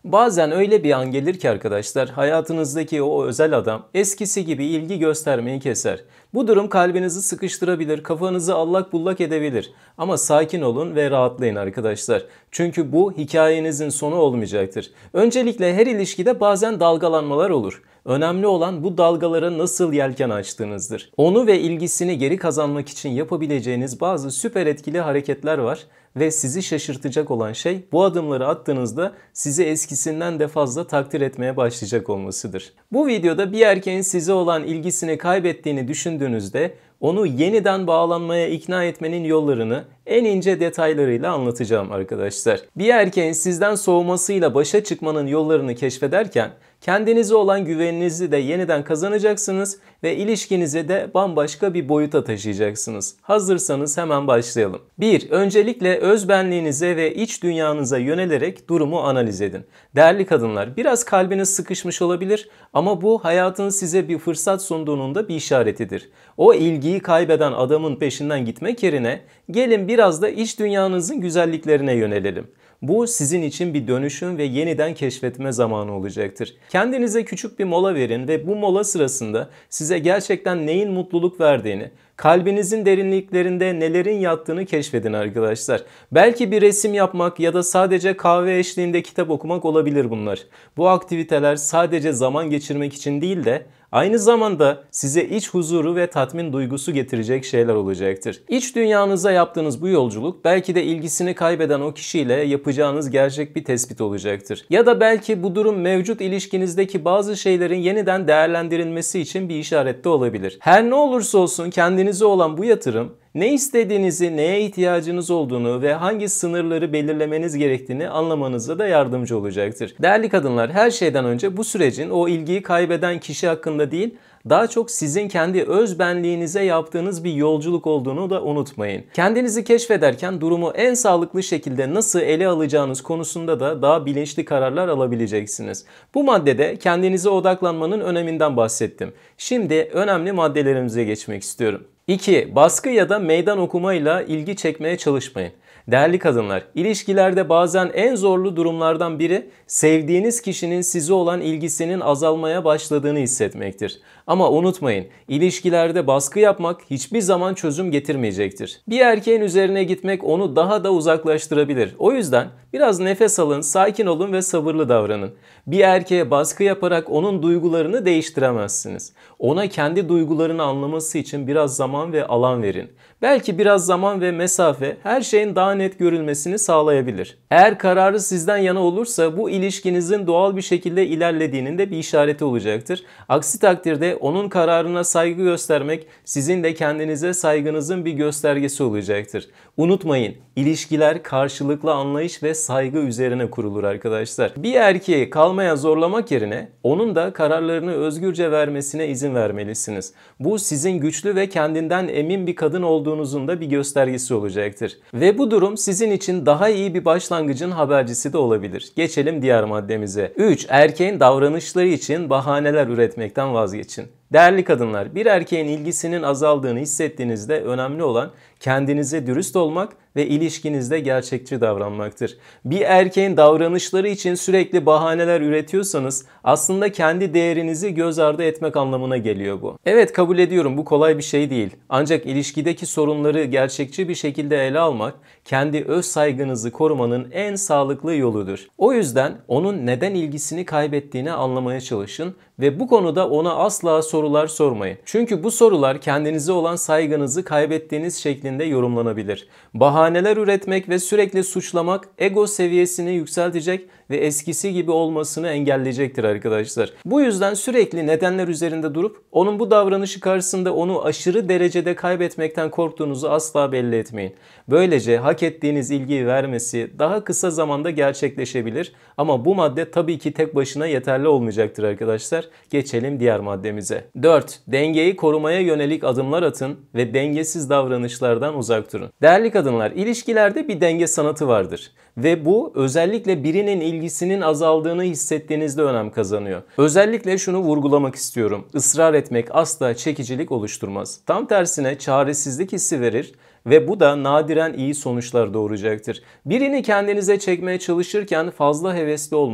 Bazen öyle bir an gelir ki arkadaşlar, hayatınızdaki o özel adam eskisi gibi ilgi göstermeyi keser. Bu durum kalbinizi sıkıştırabilir, kafanızı allak bullak edebilir. Ama sakin olun ve rahatlayın arkadaşlar. Çünkü bu hikayenizin sonu olmayacaktır. Öncelikle her ilişkide bazen dalgalanmalar olur. Önemli olan bu dalgalara nasıl yelken açtığınızdır. Onu ve ilgisini geri kazanmak için yapabileceğiniz bazı süper etkili hareketler var. Ve sizi şaşırtacak olan şey, bu adımları attığınızda sizi eskisinden de fazla takdir etmeye başlayacak olmasıdır. Bu videoda bir erkeğin size olan ilgisini kaybettiğini düşündüğünüzde onu yeniden bağlanmaya ikna etmenin yollarını en ince detaylarıyla anlatacağım arkadaşlar. Bir erkeğin sizden soğumasıyla başa çıkmanın yollarını keşfederken kendinize olan güveninizi de yeniden kazanacaksınız ve ilişkinizi de bambaşka bir boyuta taşıyacaksınız. Hazırsanız hemen başlayalım. 1. Öncelikle özbenliğinize ve iç dünyanıza yönelerek durumu analiz edin. Değerli kadınlar, biraz kalbiniz sıkışmış olabilir ama bu hayatın size bir fırsat sunduğunun da bir işaretidir. O ilgiyi kaybeden adamın peşinden gitmek yerine gelin biraz da iç dünyanızın güzelliklerine yönelelim. Bu sizin için bir dönüşüm ve yeniden keşfetme zamanı olacaktır. Kendinize küçük bir mola verin ve bu mola sırasında size gerçekten neyin mutluluk verdiğini, kalbinizin derinliklerinde nelerin yattığını keşfedin arkadaşlar. Belki bir resim yapmak ya da sadece kahve eşliğinde kitap okumak olabilir bunlar. Bu aktiviteler sadece zaman geçirmek için değil de aynı zamanda size iç huzuru ve tatmin duygusu getirecek şeyler olacaktır. İç dünyanıza yaptığınız bu yolculuk belki de ilgisini kaybeden o kişiyle yapacağınız gerçek bir tespit olacaktır. Ya da belki bu durum mevcut ilişkinizdeki bazı şeylerin yeniden değerlendirilmesi için bir işaret de olabilir. Her ne olursa olsun kendinize olan bu yatırım, ne istediğinizi, neye ihtiyacınız olduğunu ve hangi sınırları belirlemeniz gerektiğini anlamanıza da yardımcı olacaktır. Değerli kadınlar, her şeyden önce bu sürecin o ilgiyi kaybeden kişi hakkında değil, daha çok sizin kendi öz benliğinize yaptığınız bir yolculuk olduğunu da unutmayın. Kendinizi keşfederken durumu en sağlıklı şekilde nasıl ele alacağınız konusunda da daha bilinçli kararlar alabileceksiniz. Bu maddede kendinize odaklanmanın öneminden bahsettim. Şimdi önemli maddelerimize geçmek istiyorum. 2. Baskı ya da meydan okumayla ilgi çekmeye çalışmayın. Değerli kadınlar, ilişkilerde bazen en zorlu durumlardan biri sevdiğiniz kişinin size olan ilgisinin azalmaya başladığını hissetmektir. Ama unutmayın, ilişkilerde baskı yapmak hiçbir zaman çözüm getirmeyecektir. Bir erkeğin üzerine gitmek onu daha da uzaklaştırabilir. O yüzden biraz nefes alın, sakin olun ve sabırlı davranın. Bir erkeğe baskı yaparak onun duygularını değiştiremezsiniz. Ona kendi duygularını anlaması için biraz zaman ve alan verin. Belki biraz zaman ve mesafe her şeyin daha net görülmesini sağlayabilir. Eğer kararı sizden yana olursa bu ilişkinizin doğal bir şekilde ilerlediğinin de bir işareti olacaktır. Aksi takdirde onun kararına saygı göstermek sizin de kendinize saygınızın bir göstergesi olacaktır. Unutmayın, ilişkiler karşılıklı anlayış ve saygı üzerine kurulur arkadaşlar. Bir erkeği kalmaya zorlamak yerine onun da kararlarını özgürce vermesine izin vermelisiniz. Bu sizin güçlü ve kendinden emin bir kadın olduğunuzun da bir göstergesi olacaktır. Ve bu durum sizin için daha iyi bir başlangıcın habercisi de olabilir. Geçelim diğer maddemize. 3. Erkeğin davranışları için bahaneler üretmekten vazgeçin. Değerli kadınlar, bir erkeğin ilgisinin azaldığını hissettiğinizde önemli olan kendinize dürüst olmak ve ilişkinizde gerçekçi davranmaktır. Bir erkeğin davranışları için sürekli bahaneler üretiyorsanız aslında kendi değerinizi göz ardı etmek anlamına geliyor bu. Evet, kabul ediyorum, bu kolay bir şey değil. Ancak ilişkideki sorunları gerçekçi bir şekilde ele almak kendi öz saygınızı korumanın en sağlıklı yoludur. O yüzden onun neden ilgisini kaybettiğini anlamaya çalışın ve bu konuda ona asla sorular sormayın. Çünkü bu sorular kendinize olan saygınızı kaybettiğiniz şeklinde yorumlanabilir. Bahaneler üretmek ve sürekli suçlamak ego seviyesini yükseltecek ve eskisi gibi olmasını engelleyecektir arkadaşlar. Bu yüzden sürekli nedenler üzerinde durup onun bu davranışı karşısında onu aşırı derecede kaybetmekten korktuğunuzu asla belli etmeyin. Böylece hak ettiğiniz ilgiyi vermesi daha kısa zamanda gerçekleşebilir ama bu madde tabii ki tek başına yeterli olmayacaktır arkadaşlar. Geçelim diğer maddemize. 4. Dengeyi korumaya yönelik adımlar atın ve dengesiz davranışlardan uzak durun. Değerli kadınlar, ilişkilerde bir denge sanatı vardır. Ve bu özellikle birinin ilgisinin azaldığını hissettiğinizde önem kazanıyor. Özellikle şunu vurgulamak istiyorum. Israr etmek asla çekicilik oluşturmaz. Tam tersine çaresizlik hissi verir ve bu da nadiren iyi sonuçlar doğuracaktır. Birini kendinize çekmeye çalışırken fazla hevesli olmak,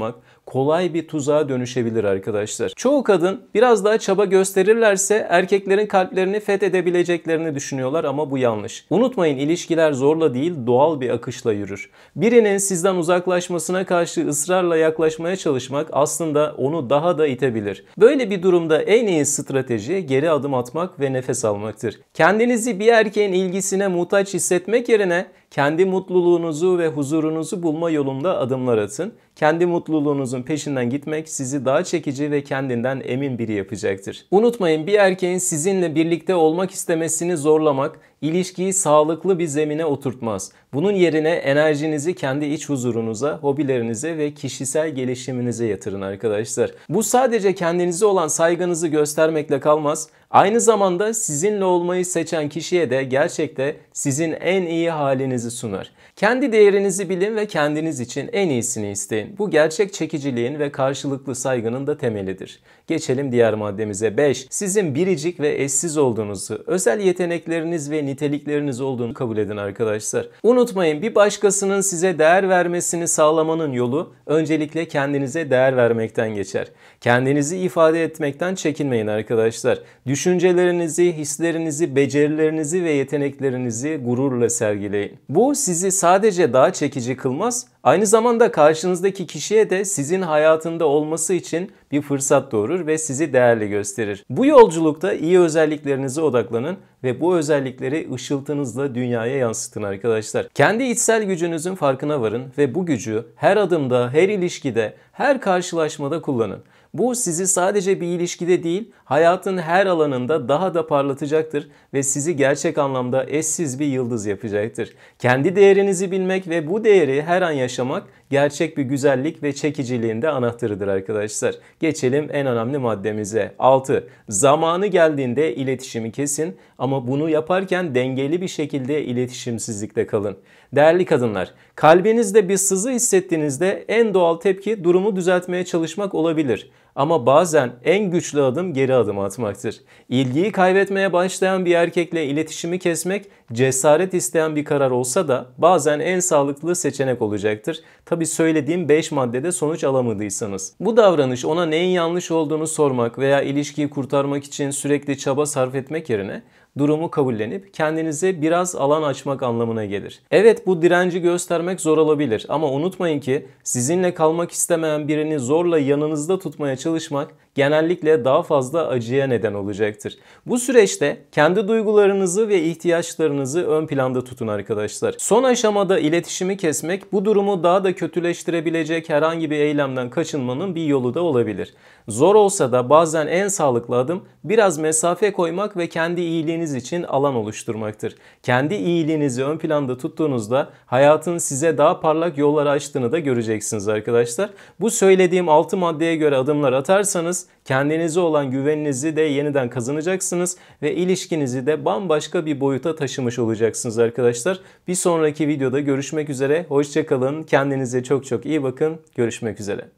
kolay bir tuzağa dönüşebilir arkadaşlar. Çoğu kadın biraz daha çaba gösterirlerse erkeklerin kalplerini fethedebileceklerini düşünüyorlar ama bu yanlış. Unutmayın, ilişkiler zorla değil, doğal bir akışla yürür. Birinin sizden uzaklaşmasına karşı ısrarla yaklaşmaya çalışmak aslında onu daha da itebilir. Böyle bir durumda en iyi strateji geri adım atmak ve nefes almaktır. Kendinizi bir erkeğin ilgisine muhtaç hissetmek yerine kendi mutluluğunuzu ve huzurunuzu bulma yolunda adımlar atın. Kendi mutluluğunuzun peşinden gitmek sizi daha çekici ve kendinden emin biri yapacaktır. Unutmayın, bir erkeğin sizinle birlikte olmak istemesini zorlamak ilişkiyi sağlıklı bir zemine oturtmaz. Bunun yerine enerjinizi kendi iç huzurunuza, hobilerinize ve kişisel gelişiminize yatırın arkadaşlar. Bu sadece kendinize olan saygınızı göstermekle kalmaz. Aynı zamanda sizinle olmayı seçen kişiye de gerçekte sizin en iyi halinizi sunar. Kendi değerinizi bilin ve kendiniz için en iyisini isteyin. Bu gerçek çekiciliğin ve karşılıklı saygının da temelidir. Geçelim diğer maddemize. 5. Sizin biricik ve eşsiz olduğunuzu, özel yetenekleriniz ve nitelikleriniz olduğunu kabul edin arkadaşlar. Unutmayın, bir başkasının size değer vermesini sağlamanın yolu öncelikle kendinize değer vermekten geçer. Kendinizi ifade etmekten çekinmeyin arkadaşlar. Düşüncelerinizi, hislerinizi, becerilerinizi ve yeteneklerinizi gururla sergileyin. Bu sizi sadece daha çekici kılmaz, aynı zamanda karşınızdaki kişiye de sizin hayatında olması için bir fırsat doğurur ve sizi değerli gösterir. Bu yolculukta iyi özelliklerinize odaklanın ve bu özellikleri ışıltınızla dünyaya yansıtın arkadaşlar. Kendi içsel gücünüzün farkına varın ve bu gücü her adımda, her ilişkide, her karşılaşmada kullanın. Bu sizi sadece bir ilişkide değil, hayatın her alanında daha da parlatacaktır ve sizi gerçek anlamda eşsiz bir yıldız yapacaktır. Kendi değerinizi bilmek ve bu değeri her an yaşamak gerçek bir güzellik ve çekiciliğin de anahtarıdır arkadaşlar. Geçelim en önemli maddemize. 6. Zamanı geldiğinde iletişimi kesin ama bunu yaparken dengeli bir şekilde iletişimsizlikte kalın. Değerli kadınlar, kalbinizde bir sızı hissettiğinizde en doğal tepki durumu düzeltmeye çalışmak olabilir. Ama bazen en güçlü adım geri adım atmaktır. İlgiyi kaybetmeye başlayan bir erkekle iletişimi kesmek cesaret isteyen bir karar olsa da bazen en sağlıklı seçenek olacaktır. Tabi söylediğim 5 maddede sonuç alamadıysanız. Bu davranış ona neyin yanlış olduğunu sormak veya ilişkiyi kurtarmak için sürekli çaba sarf etmek yerine durumu kabullenip kendinize biraz alan açmak anlamına gelir. Evet, bu direnci göstermek zor olabilir ama unutmayın ki sizinle kalmak istemeyen birini zorla yanınızda tutmaya çalışmak genellikle daha fazla acıya neden olacaktır. Bu süreçte kendi duygularınızı ve ihtiyaçlarınızı ön planda tutun arkadaşlar. Son aşamada iletişimi kesmek bu durumu daha da kötüleştirebilecek herhangi bir eylemden kaçınmanın bir yolu da olabilir. Zor olsa da bazen en sağlıklı adım biraz mesafe koymak ve kendi iyiliğiniz için alan oluşturmaktır. Kendi iyiliğinizi ön planda tuttuğunuzda hayatın size daha parlak yollar açtığını da göreceksiniz arkadaşlar. Bu söylediğim 6 maddeye göre adımlar atarsanız kendinize olan güveninizi de yeniden kazanacaksınız ve ilişkinizi de bambaşka bir boyuta taşımış olacaksınız arkadaşlar. Bir sonraki videoda görüşmek üzere. Hoşça kalın. Kendinize çok çok iyi bakın. Görüşmek üzere.